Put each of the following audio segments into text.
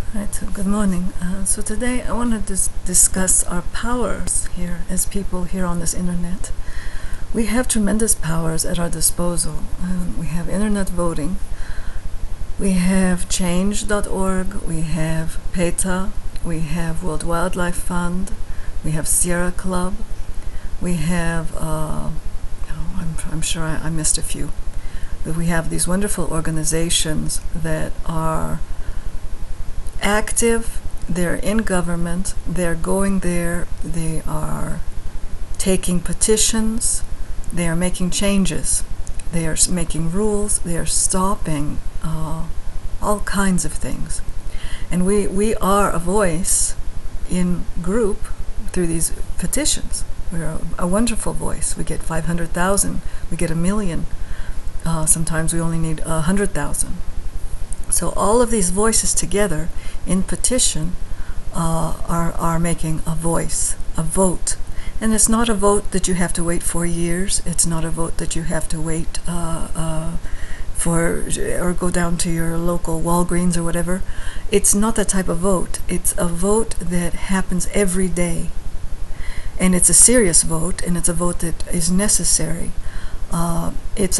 Right, so good morning. So today I want to discuss our powers here as people here on this internet. We have tremendous powers at our disposal. We have internet voting, we have change.org, we have PETA, we have World Wildlife Fund, we have Sierra Club, we have, I'm sure I missed a few, but we have these wonderful organizations that are active, they're in government, they're going there, they are taking petitions, they are making changes, they are making rules, they are stopping all kinds of things. And we are a voice in group through these petitions. We're a wonderful voice. We get 500,000, we get 1 million. Sometimes we only need 100,000. So all of these voices together in petition are making a voice, a vote. And it's not a vote that you have to wait 4 years. It's not a vote that you have to wait for or go down to your local Walgreens or whatever. It's not that type of vote. It's a vote that happens every day. And it's a serious vote, and it's a vote that is necessary. It's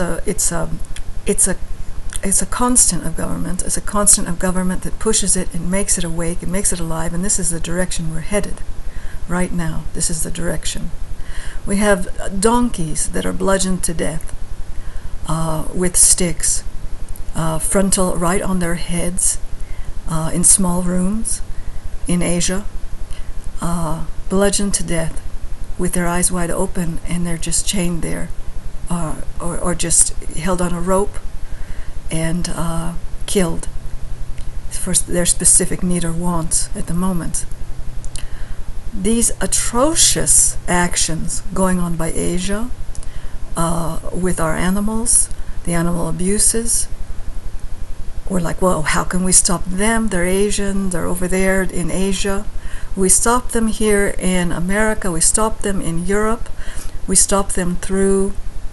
a constant of government. It's a constant of government that pushes it and makes it awake and makes it alive, and this is the direction we're headed right now. This is the direction. We have donkeys that are bludgeoned to death with sticks, frontal right on their heads, in small rooms in Asia, bludgeoned to death with their eyes wide open, and they're just chained there, or just held on a rope and killed for their specific need or wants at the moment. These atrocious actions going on by Asia with our animals, the animal abuses, we're like, well, how can we stop them? They're Asian, they're over there in Asia. We stop them here in America, we stop them in Europe, we stop them through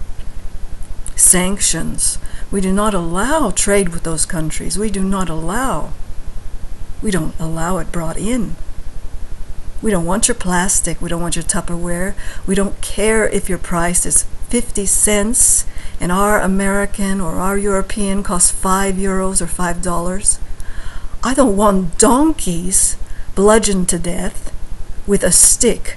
sanctions. We do not allow trade with those countries. We don't allow it brought in. We don't want your plastic. We don't want your Tupperware. We don't care if your price is 50 cents and our American or our European costs €5 or $5. I don't want donkeys bludgeoned to death with a stick.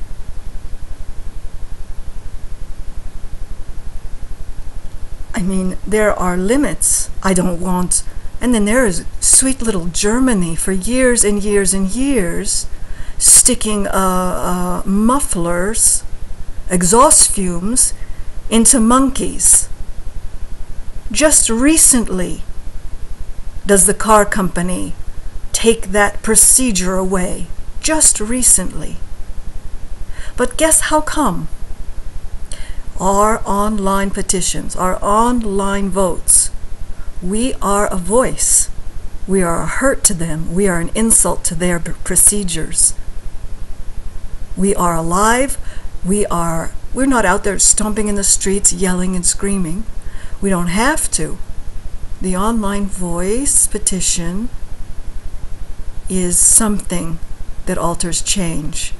I mean, there are limits. I don't want. And then there is sweet little Germany for years and years and years sticking mufflers, exhaust fumes into monkeys. Just recently does the car company take that procedure away. Just recently. But guess how come? Our online petitions, our online votes. We are a voice. We are a hurt to them. We are an insult to their procedures. We are alive. We're not out there stomping in the streets, yelling and screaming. We don't have to. The online voice petition is something that alters change.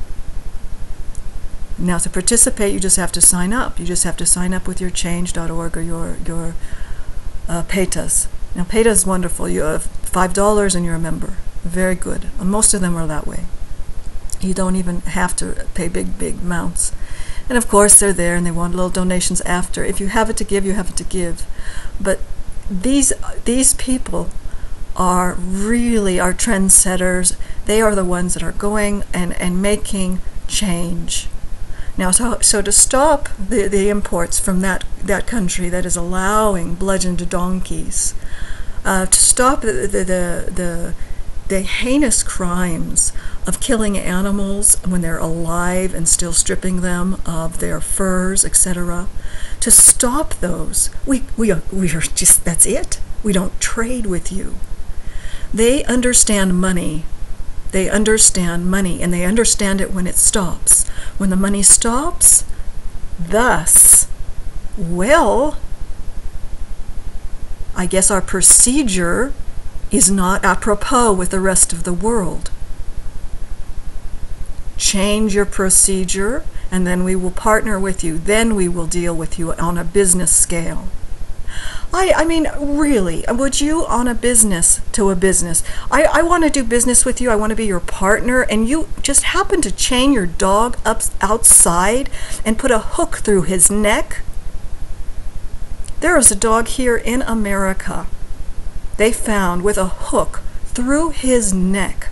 Now, to participate, you just have to sign up. You just have to sign up with your change.org or your PETAs. Now, PETA is wonderful. You have $5 and you're a member. Very good. And most of them are that way. You don't even have to pay big amounts. And of course, they're there and they want little donations after. If you have it to give, you have it to give. But these people are really our trendsetters. They are the ones that are going and making change. Now, so to stop the imports from that country that is allowing bludgeoned donkeys, to stop the heinous crimes of killing animals when they're alive and still stripping them of their furs, etc., to stop those, we are just, that's it. We don't trade with you. They understand money. They understand money, and they understand it when it stops. When the money stops, thus, well, I guess our procedure is not apropos with the rest of the world. Change your procedure, and then we will partner with you. Then we will deal with you on a business scale. I mean, really, would you on a business to a business? I want to do business with you. I want to be your partner, and you just happen to chain your dog up outside and put a hook through his neck? There is a dog here in America they found with a hook through his neck,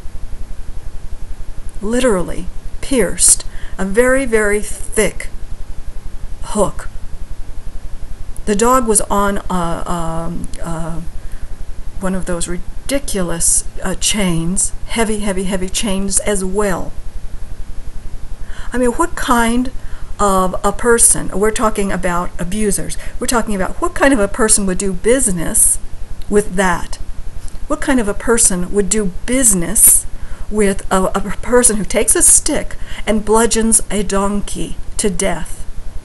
literally pierced, a very, very thick hook. The dog was on one of those ridiculous chains, heavy, heavy, heavy chains as well. I mean, what kind of a person, we're talking about abusers, we're talking about what kind of a person would do business with that? What kind of a person would do business with a person who takes a stick and bludgeons a donkey to death?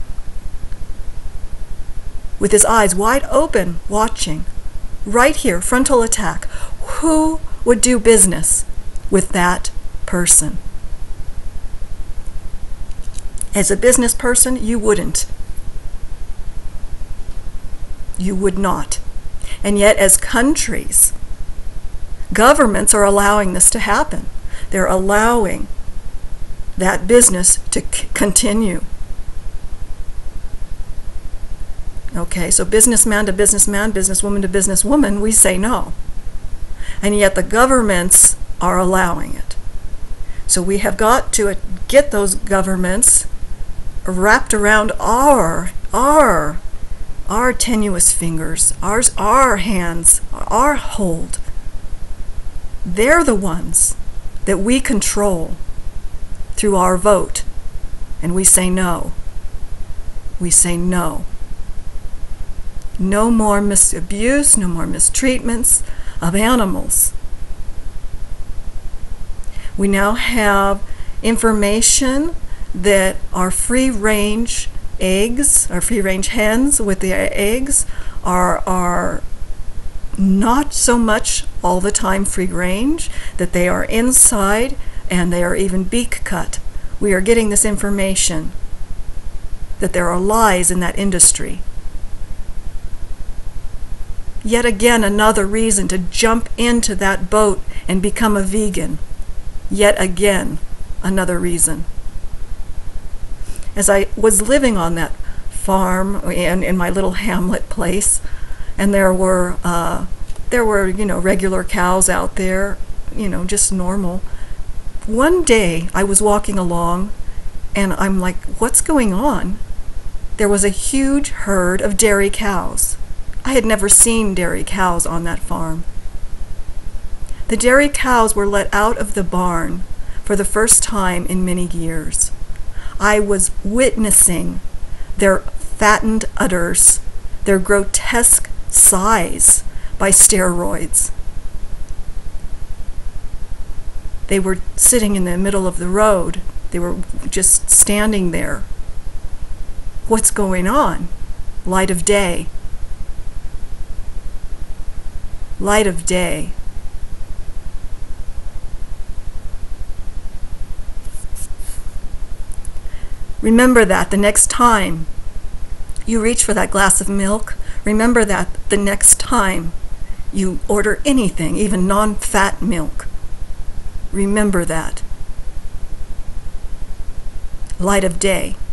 With his eyes wide open, watching, right here, frontal attack. Who would do business with that person? As a business person, you wouldn't. You would not. And yet, as countries, governments are allowing this to happen. They're allowing that business to continue. Okay, so businessman to businessman, businesswoman to businesswoman, we say no. And yet the governments are allowing it. So we have got to get those governments wrapped around our tenuous fingers, our hands, our hold. They're the ones that we control through our vote. And we say no. We say no. No more misabuse, no more mistreatments of animals. We now have information that our free-range eggs, our free-range hens with the eggs, are not so much all the time free-range, that they are inside and they are even beak cut. We are getting this information that there are lies in that industry. Yet again, another reason to jump into that boat and become a vegan. Yet again, another reason. As I was living on that farm in my little hamlet place, and there were regular cows out there, just normal. One day I was walking along, and I'm like, what's going on? There was a huge herd of dairy cows. I had never seen dairy cows on that farm. The dairy cows were let out of the barn for the first time in many years. I was witnessing their fattened udders, their grotesque size by steroids. They were sitting in the middle of the road. They were just standing there. What's going on? Light of day. Light of day. Remember that the next time you reach for that glass of milk, remember that the next time you order anything, even non-fat milk. Remember that. Light of day.